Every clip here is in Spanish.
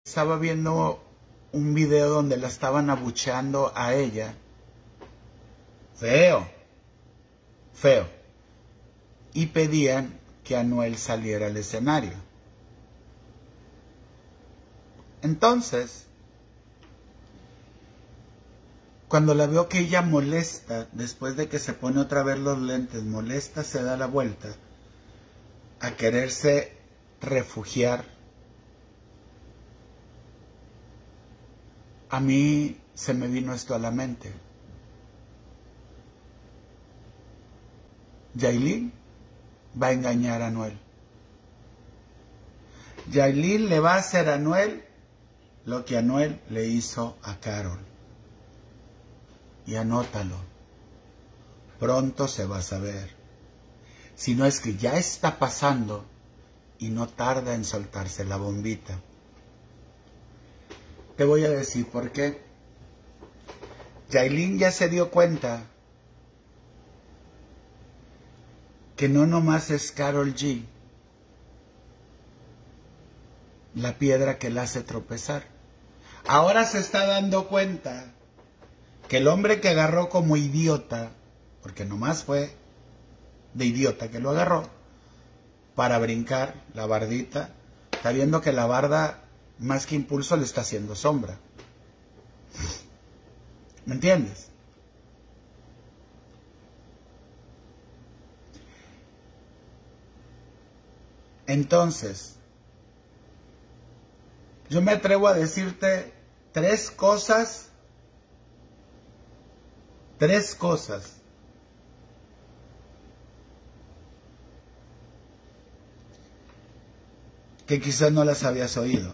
Estaba viendo un video donde la estaban abucheando a ella. Feo. Feo. Y pedían que Anuel saliera al escenario. Entonces, cuando la veo que ella molesta, después de que se pone otra vez los lentes, molesta, se da la vuelta a quererse refugiar. A mí se me vino esto a la mente. Yailin va a engañar a Anuel. Yailin le va a hacer a Anuel lo que Anuel le hizo a Karol. Y anótalo. Pronto se va a saber. Si no es que ya está pasando y no tarda en soltarse la bombita. Te voy a decir por qué. Yailin ya se dio cuenta que no nomás es Karol G la piedra que la hace tropezar. Ahora se está dando cuenta que el hombre que agarró como idiota, porque nomás fue de idiota que lo agarró, para brincar la bardita, está viendo que la barda, más que impulso, le está haciendo sombra. ¿Me entiendes? Entonces, yo me atrevo a decirte tres cosas que quizás no las habías oído.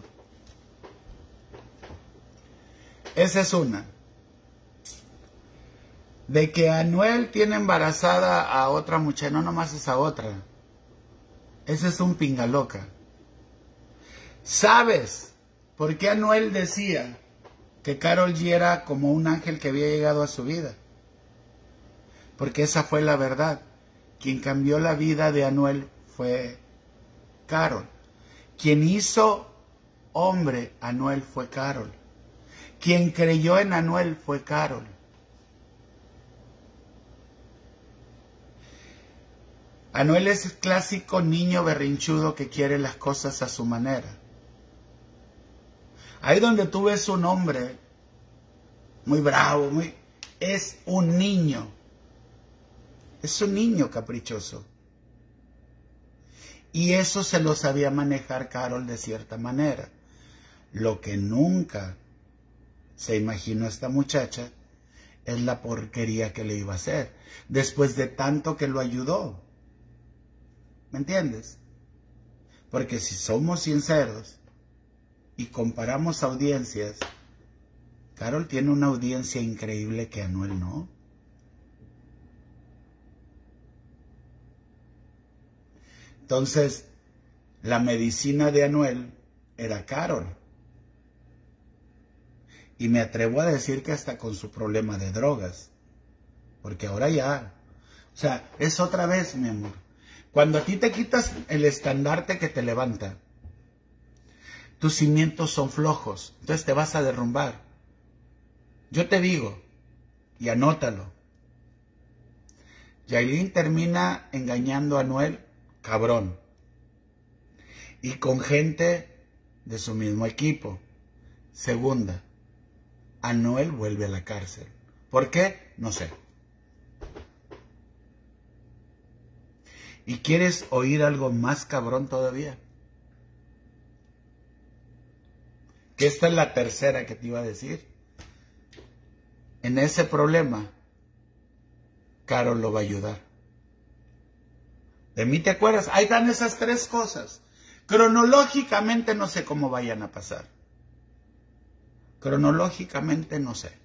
Esa es una. De que Anuel tiene embarazada a otra muchacha, no nomás esa otra. Ese es un pingaloca. ¿Sabes por qué Anuel decía que Karol G era como un ángel que había llegado a su vida? Porque esa fue la verdad. Quien cambió la vida de Anuel fue Karol. Quien hizo hombre Anuel fue Karol. Quien creyó en Anuel fue Karol. Anuel es el clásico niño berrinchudo que quiere las cosas a su manera. Ahí donde tú ves un hombre muy bravo, es un niño. Es un niño caprichoso. Y eso se lo sabía manejar Karol de cierta manera. Lo que nunca se imaginó esta muchacha es la porquería que le iba a hacer. Después de tanto que lo ayudó. ¿Me entiendes? Porque si somos sinceros y comparamos audiencias, Karol tiene una audiencia increíble que Anuel no. Entonces, la medicina de Anuel era Karol. Y me atrevo a decir que hasta con su problema de drogas. Porque ahora ya, o sea, es otra vez, mi amor. Cuando a ti te quitas el estandarte que te levanta, tus cimientos son flojos, entonces te vas a derrumbar. Yo te digo, y anótalo, Yailin termina engañando a Anuel, cabrón, y con gente de su mismo equipo. Segunda, Anuel vuelve a la cárcel. ¿Por qué? No sé. ¿Y quieres oír algo más cabrón todavía? Que esta es la tercera que te iba a decir. En ese problema, Karol lo va a ayudar. ¿De mí te acuerdas? Ahí están esas tres cosas. Cronológicamente no sé cómo vayan a pasar. Cronológicamente no sé.